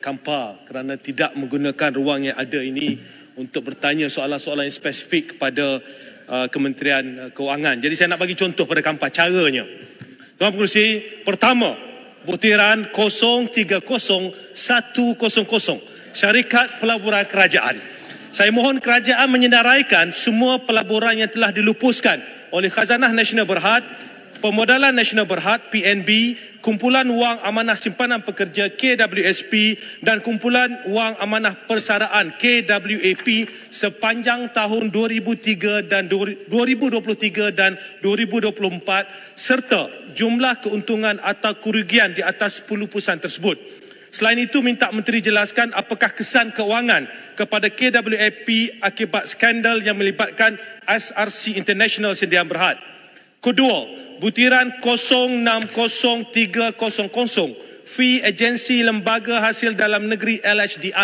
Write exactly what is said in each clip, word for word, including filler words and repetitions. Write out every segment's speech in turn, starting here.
Kampa kerana tidak menggunakan ruang yang ada ini untuk bertanya soalan-soalan yang spesifik kepada uh, Kementerian Kewangan. Jadi saya nak bagi contoh pada Kampa caranya. Tuan Pengerusi, pertama, butiran kosong tiga kosong satu kosong kosong Syarikat Pelaburan Kerajaan. Saya mohon kerajaan menyenaraikan semua pelaburan yang telah dilupuskan oleh Khazanah Nasional Berhad, Pemodalan Nasional Berhad P N B, Kumpulan Wang Amanah Simpanan Pekerja K W S P dan Kumpulan Wang Amanah Persaraan K W A P sepanjang tahun dua ribu tiga dan dua ribu dua puluh tiga dan dua ribu dua puluh empat serta jumlah keuntungan atau kerugian di atas sepuluh perusahaan tersebut. Selain itu, minta Menteri jelaskan apakah kesan keuangan kepada K W A P akibat skandal yang melibatkan S R C International Sdn Berhad. Kedua, butiran kosong enam kosong tiga kosong kosong Fee Agensi Lembaga Hasil Dalam Negeri L H D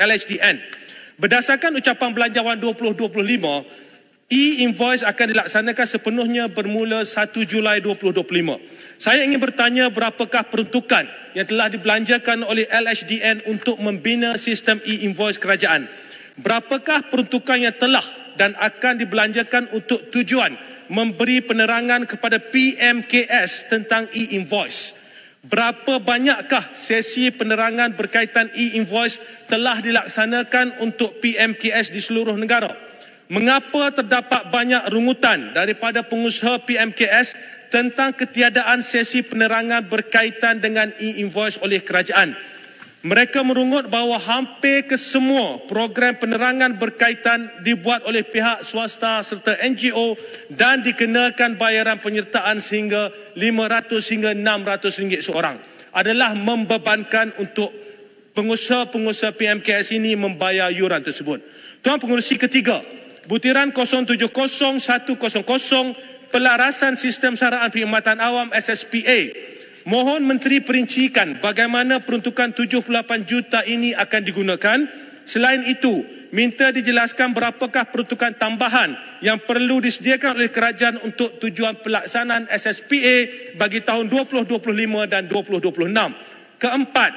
N. Berdasarkan ucapan Belanjawan dua ribu dua puluh lima, e-invoice akan dilaksanakan sepenuhnya bermula satu Julai dua ribu dua puluh lima. Saya ingin bertanya berapakah peruntukan yang telah dibelanjakan oleh L H D N untuk membina sistem e-invoice kerajaan? Berapakah peruntukan yang telah dan akan dibelanjakan untuk tujuan memberi penerangan kepada P M K S tentang e-invoice? Berapa banyakkah sesi penerangan berkaitan e-invoice telah dilaksanakan untuk P M K S di seluruh negara? Mengapa terdapat banyak rungutan daripada pengusaha P M K S tentang ketiadaan sesi penerangan berkaitan dengan e-invoice oleh kerajaan? Mereka merungut bahawa hampir kesemua program penerangan berkaitan dibuat oleh pihak swasta serta N G O dan dikenakan bayaran penyertaan sehingga lima ratus hingga enam ratus ringgit seorang. Adalah membebankan untuk pengusaha-pengusaha P M K S ini membayar yuran tersebut. Tuan Pengerusi, ketiga, butiran kosong tujuh kosong satu kosong kosong pelarasan sistem saraan perkhidmatan awam S S P A. Mohon Menteri perincikan bagaimana peruntukan tujuh puluh lapan juta ini akan digunakan. Selain itu, minta dijelaskan berapakah peruntukan tambahan yang perlu disediakan oleh kerajaan untuk tujuan pelaksanaan S S P A bagi tahun dua ribu dua puluh lima dan dua ribu dua puluh enam. Keempat,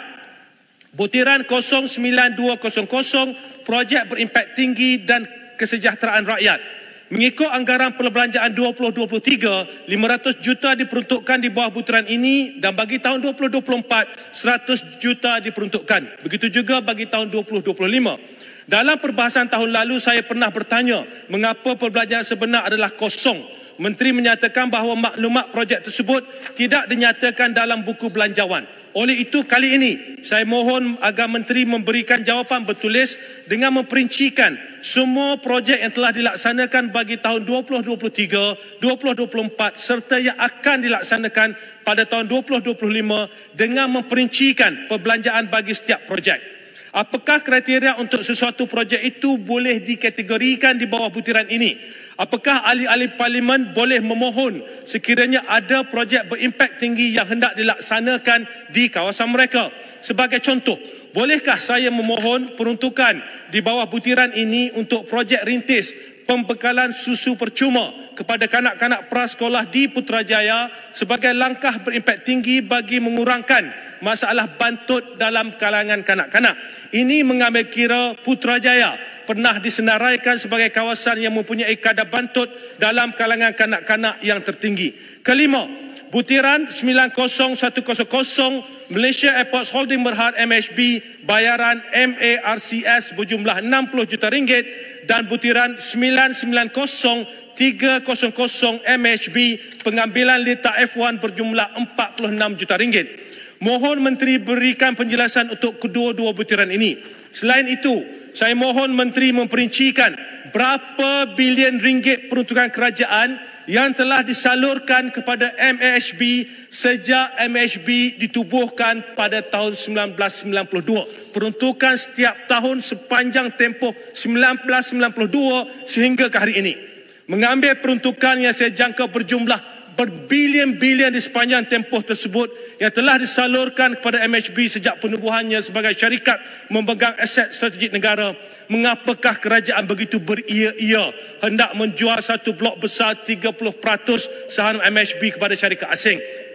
butiran kosong sembilan dua kosong kosong projek berimpak tinggi dan kesejahteraan rakyat. Mengikut anggaran perbelanjaan dua ribu dua puluh tiga, lima ratus juta diperuntukkan di bawah butiran ini dan bagi tahun dua ribu dua puluh empat, seratus juta diperuntukkan. Begitu juga bagi tahun dua ribu dua puluh lima. Dalam perbahasan tahun lalu, saya pernah bertanya mengapa perbelanjaan sebenar adalah kosong. Menteri menyatakan bahawa maklumat projek tersebut tidak dinyatakan dalam buku belanjawan. Oleh itu, kali ini saya mohon agar Menteri memberikan jawapan bertulis dengan memperincikan semua projek yang telah dilaksanakan bagi tahun dua ribu dua puluh tiga, dua ribu dua puluh empat serta yang akan dilaksanakan pada tahun dua ribu dua puluh lima dengan memperincikan perbelanjaan bagi setiap projek. Apakah kriteria untuk sesuatu projek itu boleh dikategorikan di bawah butiran ini? Apakah ahli-ahli parlimen boleh memohon sekiranya ada projek berimpak tinggi yang hendak dilaksanakan di kawasan mereka? Sebagai contoh, bolehkah saya memohon peruntukan di bawah butiran ini untuk projek rintis pembekalan susu percuma kepada kanak-kanak prasekolah di Putrajaya sebagai langkah berimpak tinggi bagi mengurangkan masalah bantut dalam kalangan kanak-kanak. Ini mengambil kira Putrajaya pernah disenaraikan sebagai kawasan yang mempunyai kadar bantut dalam kalangan kanak-kanak yang tertinggi. Kelima, butiran sembilan kosong satu kosong kosong Malaysia Airports Holding Berhad M H B bayaran M A R C S berjumlah enam puluh juta ringgit dan butiran sembilan sembilan kosong tiga kosong kosong M H B pengambilan lita F satu berjumlah empat puluh enam juta ringgit. Mohon Menteri berikan penjelasan untuk kedua-dua butiran ini. Selain itu, saya mohon Menteri memperincikan berapa bilion ringgit peruntukan kerajaan yang telah disalurkan kepada M H B sejak M H B ditubuhkan pada tahun seribu sembilan ratus sembilan puluh dua. Peruntukan setiap tahun sepanjang tempoh seribu sembilan ratus sembilan puluh dua sehingga ke hari ini. Mengambil peruntukan yang saya jangka berjumlah berbilion-bilion di sepanjang tempoh tersebut yang telah disalurkan kepada M H B sejak penubuhannya sebagai syarikat memegang aset strategik negara. Mengapakah kerajaan begitu beria-ia hendak menjual satu blok besar tiga puluh peratus saham M H B kepada syarikat asing?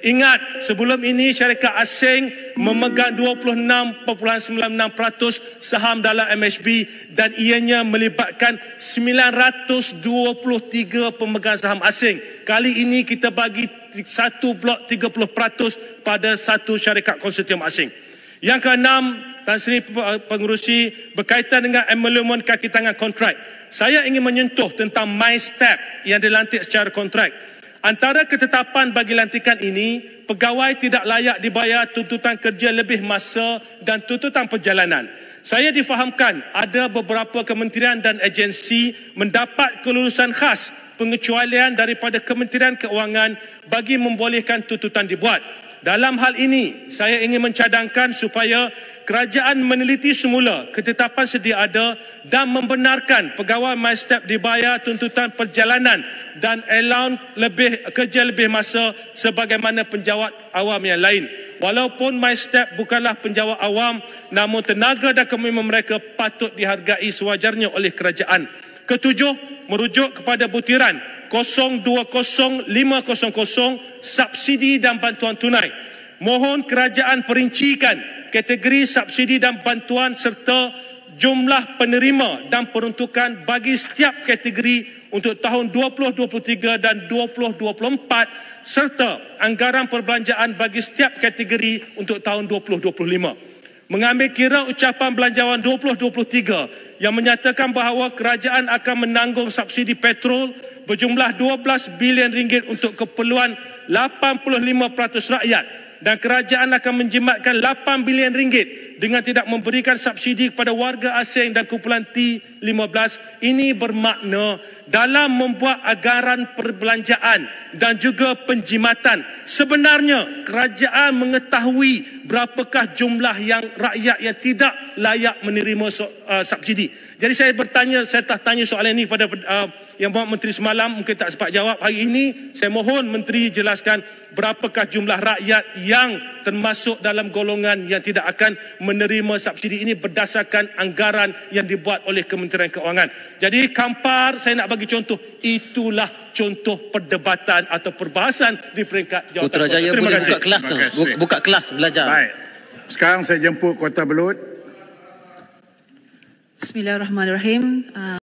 Ingat, sebelum ini syarikat asing memegang dua puluh enam perpuluhan sembilan enam peratus saham dalam M H B dan ianya melibatkan sembilan ratus dua puluh tiga pemegang saham asing. Kali ini kita bagi satu blok tiga puluh peratus pada satu syarikat konsortium asing. Yang keenam, Tan Sri Pengerusi, berkaitan dengan emolumen kaki tangan kontrak. Saya ingin menyentuh tentang MyStep yang dilantik secara kontrak. Antara ketetapan bagi lantikan ini, pegawai tidak layak dibayar tuntutan kerja lebih masa dan tuntutan perjalanan. Saya difahamkan ada beberapa kementerian dan agensi mendapat kelulusan khas pengecualian daripada Kementerian Keuangan bagi membolehkan tuntutan dibuat. Dalam hal ini, saya ingin mencadangkan supaya kerajaan meneliti semula ketetapan sedia ada dan membenarkan pegawai MyStep dibayar tuntutan perjalanan dan allowance lebih kerja lebih masa sebagaimana penjawat awam yang lain. Walaupun MyStep bukanlah penjawat awam, namun tenaga dan komitmen mereka patut dihargai sewajarnya oleh kerajaan. Ketujuh, merujuk kepada butiran kosong dua kosong lima kosong kosong subsidi dan bantuan tunai. Mohon kerajaan perincikan kategori subsidi dan bantuan serta jumlah penerima dan peruntukan bagi setiap kategori untuk tahun dua ribu dua puluh tiga dan dua ribu dua puluh empat serta anggaran perbelanjaan bagi setiap kategori untuk tahun dua ribu dua puluh lima. Mengambil kira ucapan belanjawan dua ribu dua puluh tiga yang menyatakan bahawa kerajaan akan menanggung subsidi petrol berjumlah dua belas bilion ringgit untuk keperluan lapan puluh lima peratus rakyat dan kerajaan akan menjimatkan lapan bilion ringgit dengan tidak memberikan subsidi kepada warga asing dan kumpulan T lima belas. Ini bermakna dalam membuat anggaran perbelanjaan dan juga penjimatan, sebenarnya kerajaan mengetahui berapakah jumlah yang rakyat yang tidak layak menerima so, uh, subsidi. Jadi saya bertanya, saya tak tanya soalan ini pada uh, Yang Berhormat Menteri semalam, mungkin tak sempat jawab. Hari ini saya mohon Menteri jelaskan berapakah jumlah rakyat yang termasuk dalam golongan yang tidak akan menerima subsidi ini berdasarkan anggaran yang dibuat oleh Kementerian Keuangan. Jadi Kampar, saya nak bagi contoh, itulah contoh perdebatan atau perbahasan di peringkat jawatan. Putrajaya boleh buka kelas tu, buka kelas belajar. Baik. Sekarang saya jemput Kota Belud. Bismillahirrahmanirrahim. Uh...